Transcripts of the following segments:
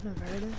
Converted.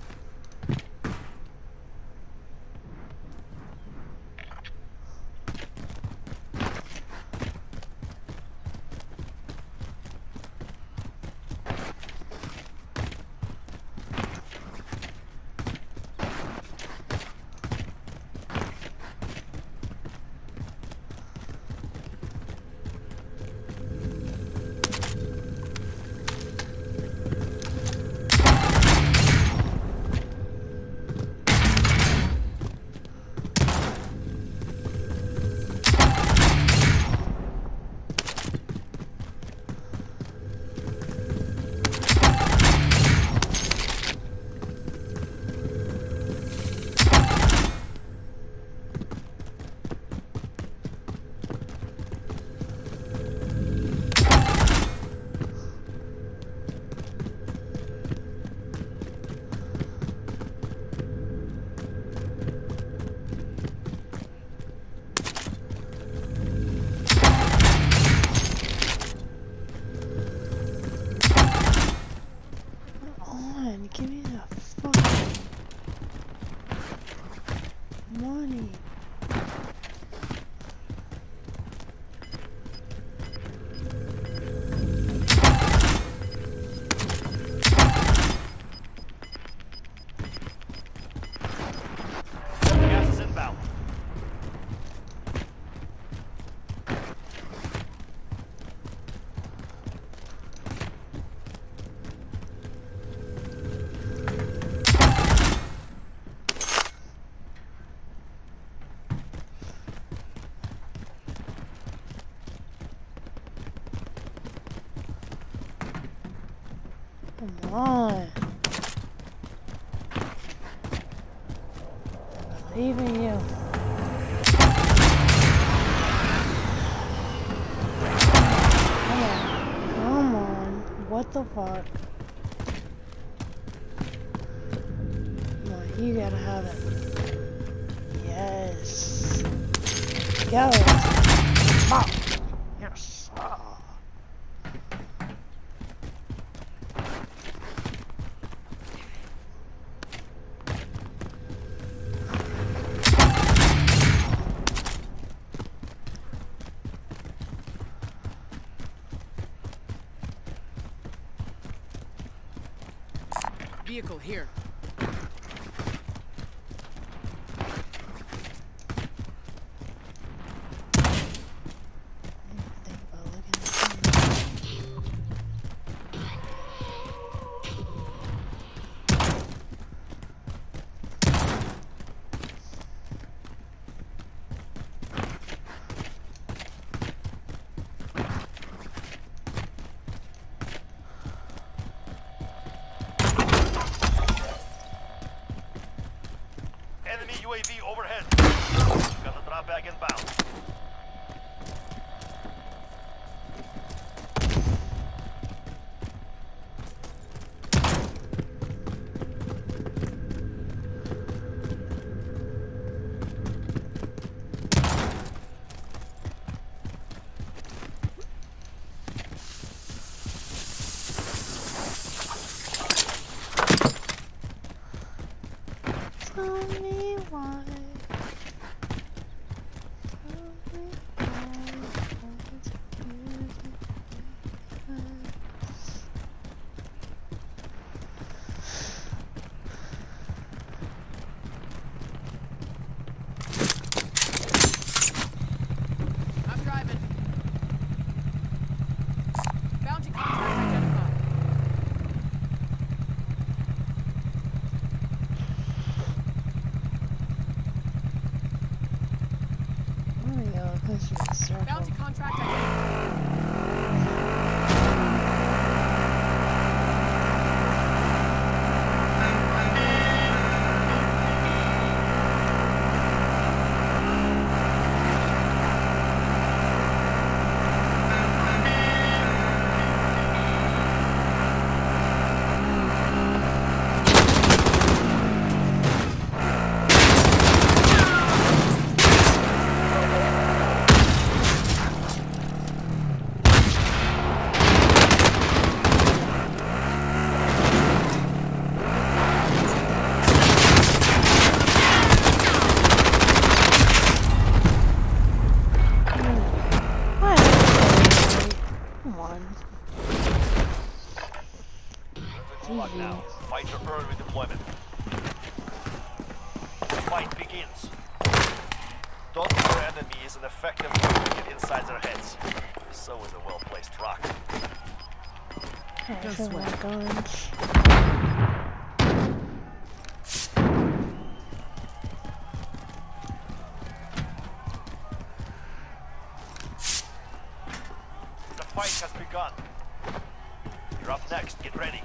Give me the fucking money. Gas is inbound. Come on. I believe in you. Come on. Come on. What the fuck? Come on, you gotta have it. Yes. Go. Fuck. Yes. Oh. Vehicle here. Enemy UAV overhead. Got the drop bag inbound. Tell me why. I'm driving. Bounty contract identified. There we go. Push the circle. Bounty contract identified. under early deployment. The fight begins. Dodging your enemy is an effective way to get inside their heads. So is a well-placed rock. Alright, No so sweat. my guns. The fight has begun. You're up next. Get ready.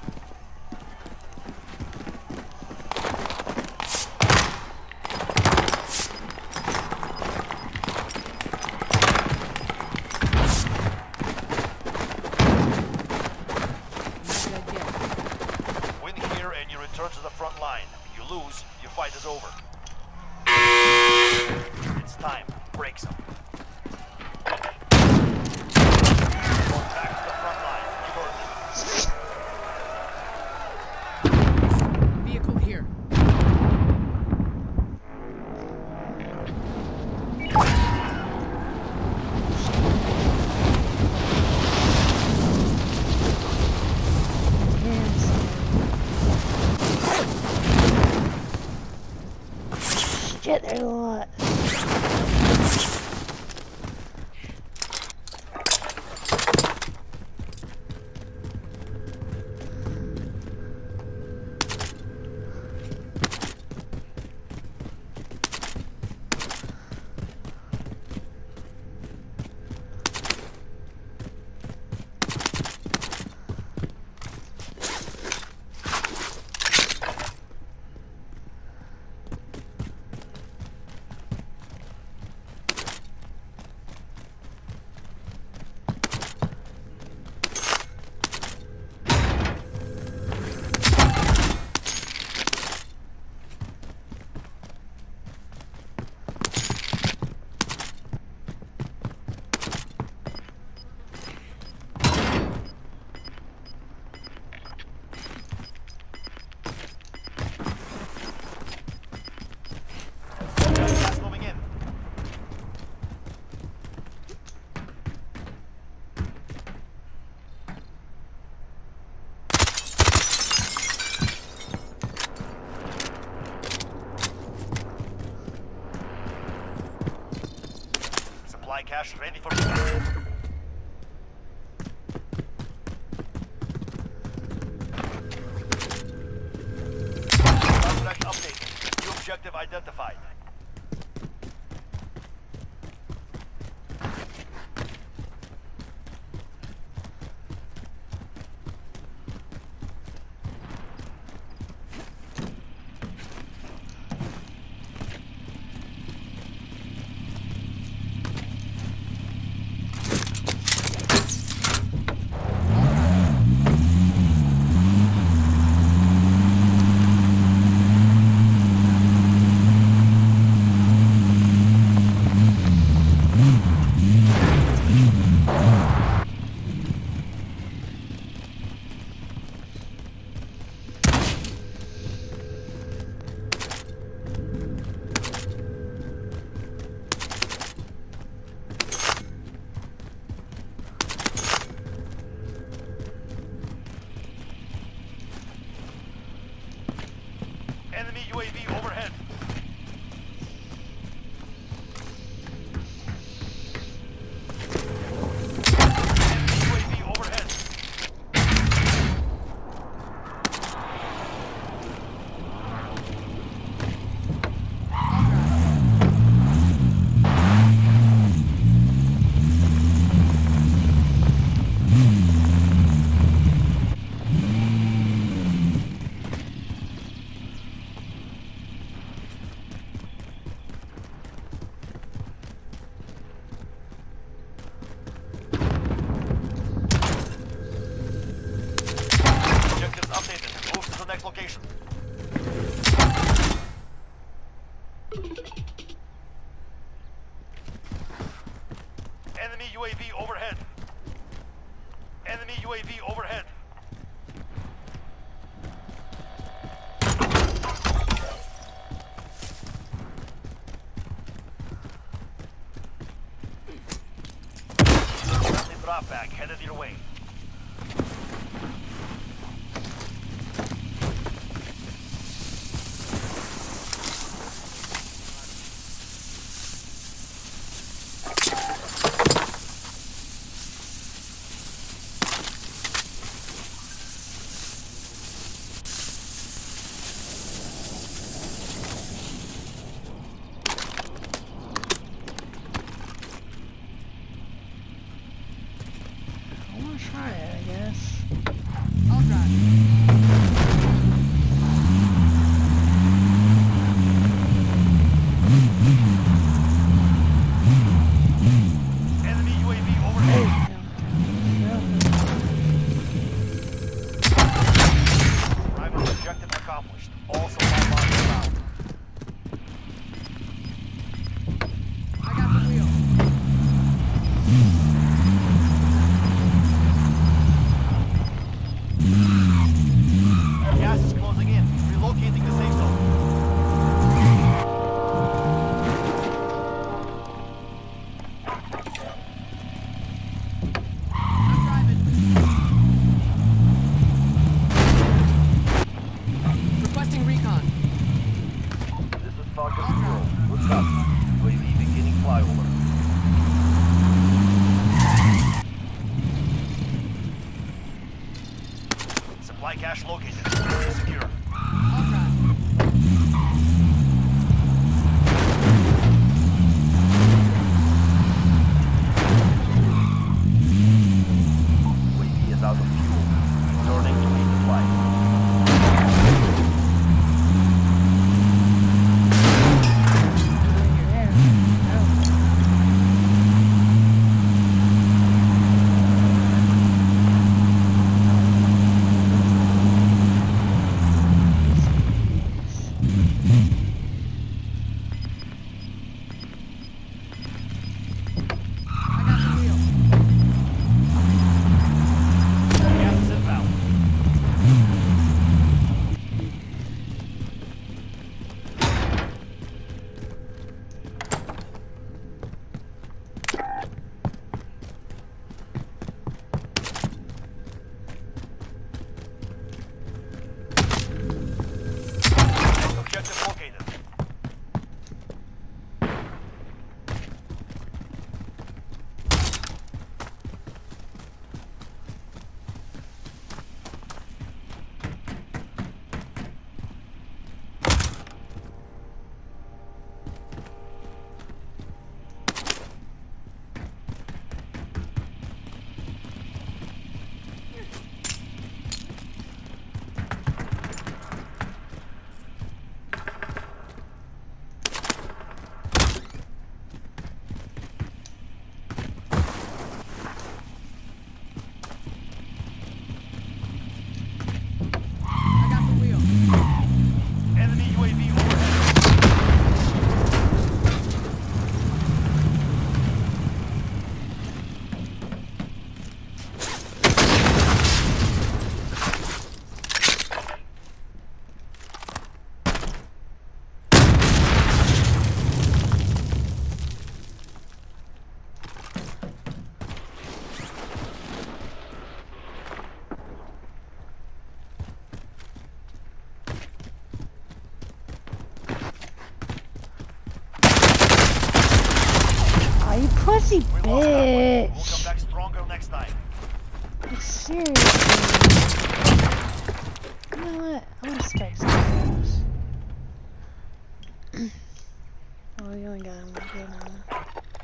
Not dead yet. Win here and you return to the front line. You lose, your fight is over. It's time. Break some. Back to the front line. You earned it. Vehicle here. Shit, there's a lot. Gas moving in. Supply cache ready for delivery. Contract update. New objective identified. Enemy UAV overhead. Enemy UAV overhead. Objectives updated. Move to the next location. Enemy UAV overhead. Enemy UAV overhead. Friendly drop bag headed your way. accomplished. All supply boxes found. I got the wheel. Gas is closing in. Relocating the safe zone. I'm driving. Requesting recon. This is Falcon 0. Look up. UAV beginning flyover. Supply cache located. Area secure. I'll drive. UAV is out of fuel. Returning to resupply. There. Oh. I got the wheel. Gas is inbound. Objective located. I got the wheel. Enemy UAV overhead. Aw, you pussy We lost that one. We'll come bitch. back stronger next time. Like, seriously. You know what? I'm gonna start something else. Oh, you only got him. Good one.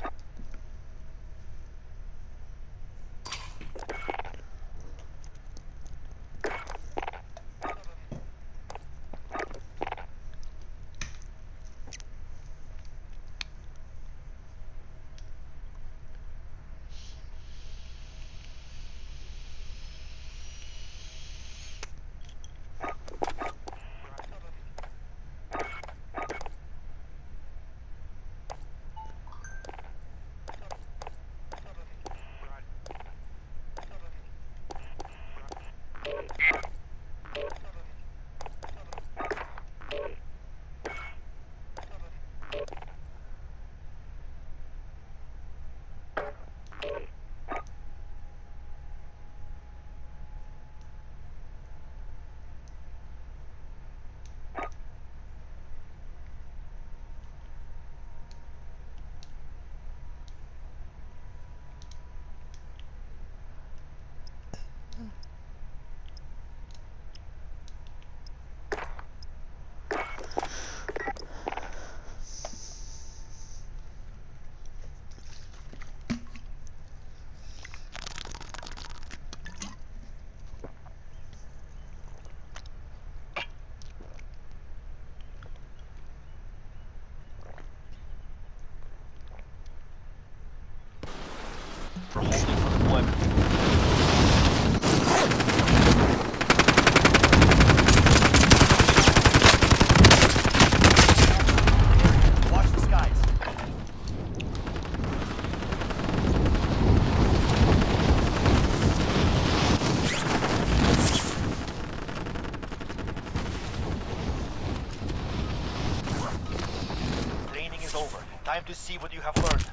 For holding for deployment. Time to see what you have learned.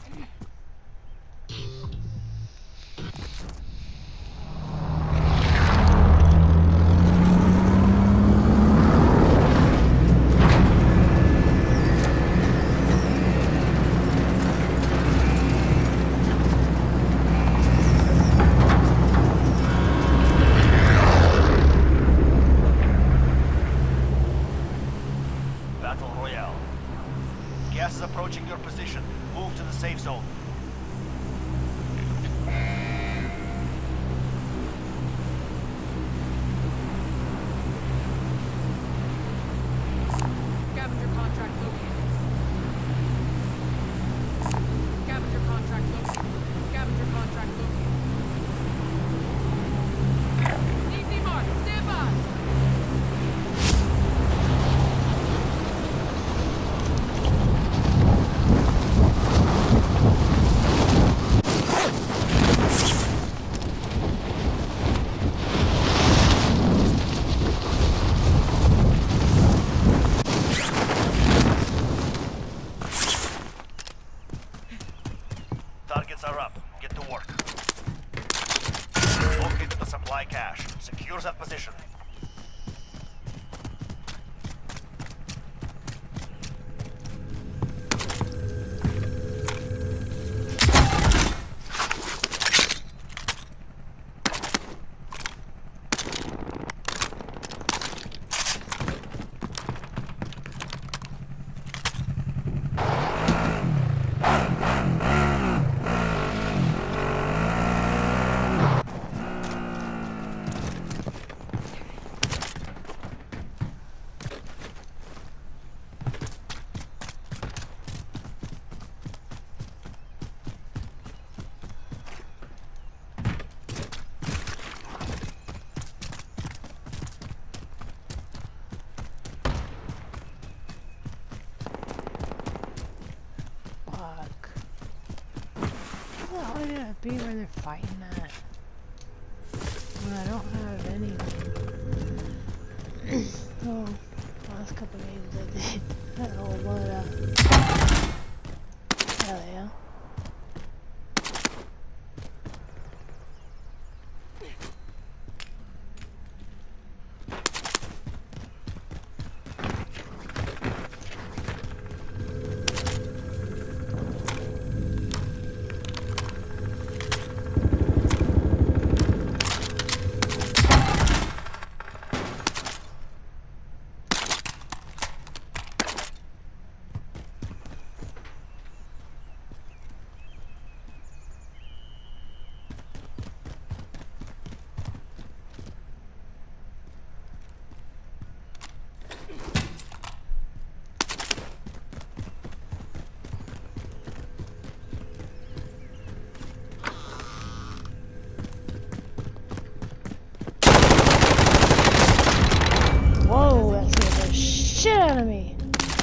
Battle Royale. Gas is approaching your position. Move to the safe zone. Scavenger contract located. Scavenger contract located. Scavenger contract located. DC mark, stand by. Targets are up. Get to work. Locate the supply cache. Secure that position. Fuck. Where the hell did I be where they're fighting at? When I don't have anything. Oh, last couple games I did. Oh, but hell yeah. Whoa, that scared the shit out of me.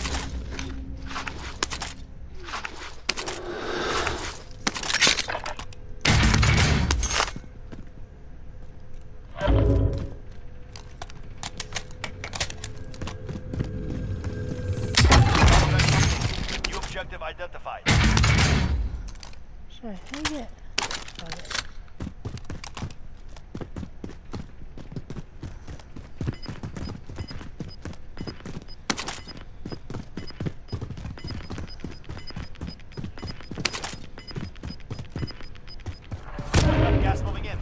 New objective identified. Should I take it? Fuck it. Gas moving in.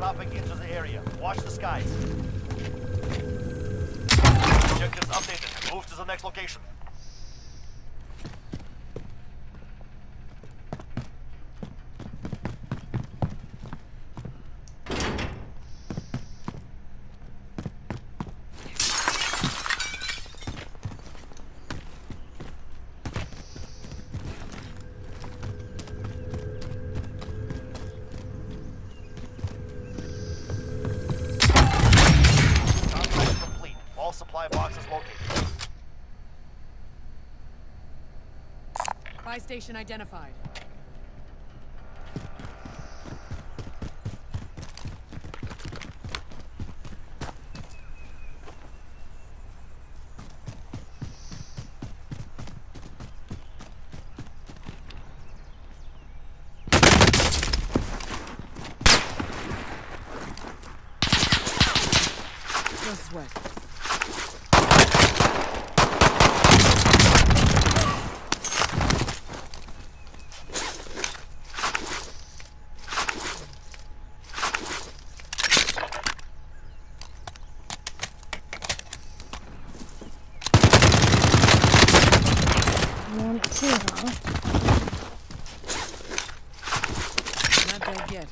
dropping into the area. Watch the skies. Objectives updated. Move to the next location. Supply box is located. Buy station identified. No sweat. Want to, huh? Not dead yet.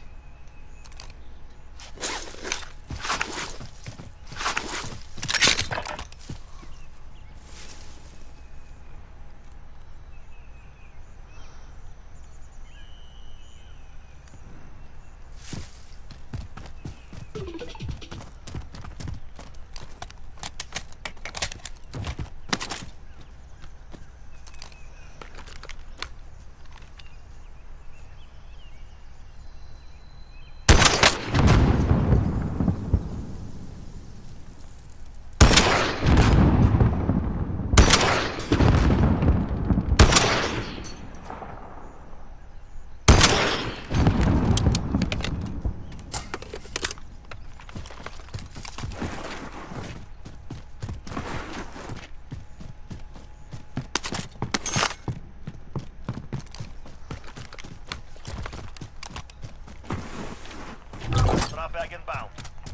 Drop bag inbound.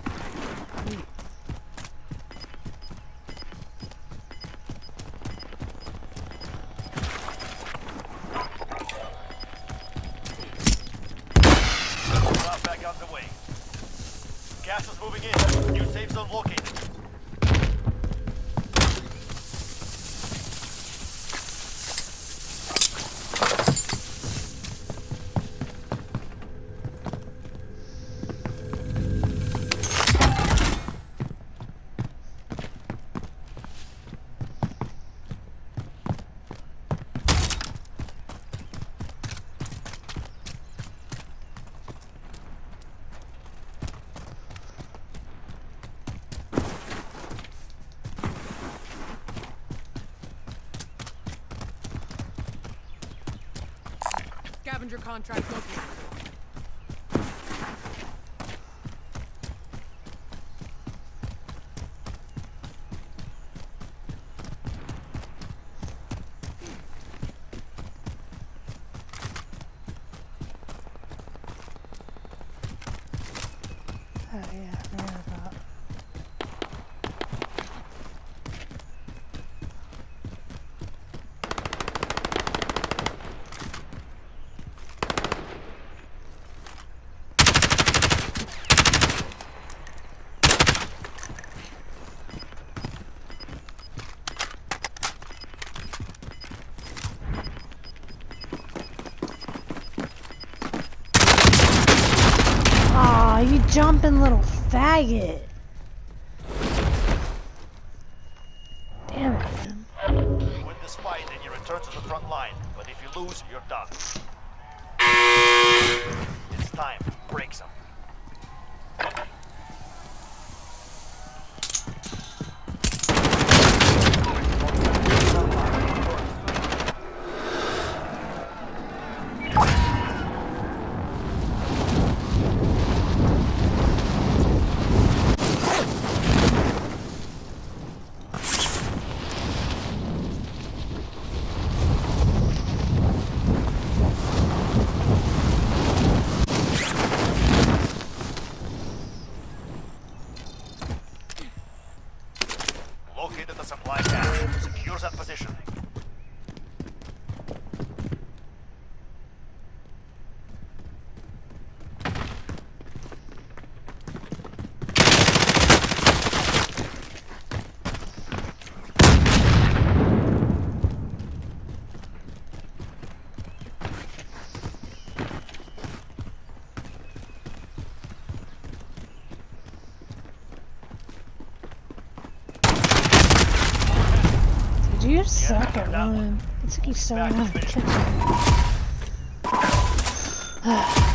Drop bag on the way. Gas is moving in. New safe zone located. Scavenger contract located. Oh yeah, I forgot about. Aw, you jumping little faggot. Damn it, man. Win this fight and you return to the front line. But if you lose, you're done. It's time. Break some. Do you suck at running? It's like you started on a kitchen.